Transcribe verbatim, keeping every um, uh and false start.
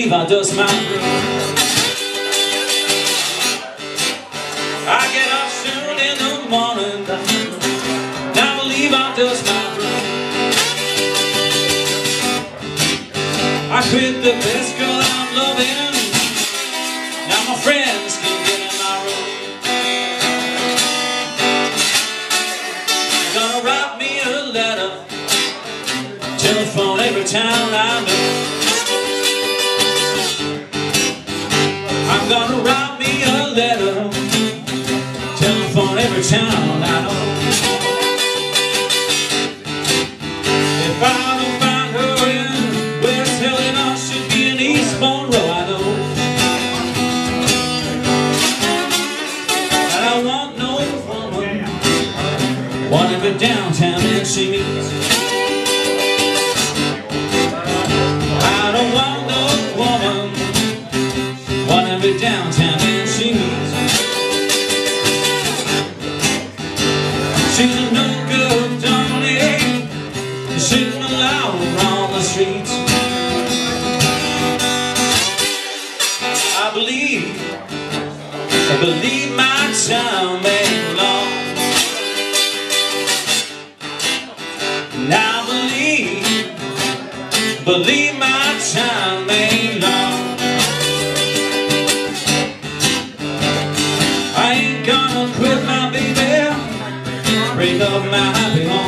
believe I dust my broom. I get up soon in the morning, now I believe I dust my broom. I quit the best girl I'm loving, now my friends can get in my room. Gonna write me a letter, telephone every town I know. I'm gonna write me a letter, telephone every town I know. If I don't find her in West Helena, should be in East Monroe, I know. I don't want no woman, one of her downtown and she meets. I don't want no woman, one of her downtown and she meets. She's a no good Donnie, sitting alone on the streets. I believe, I believe my time ain't long. And I believe, believe my time ain't long. I ain't gonna quit my baby, break up my happy home.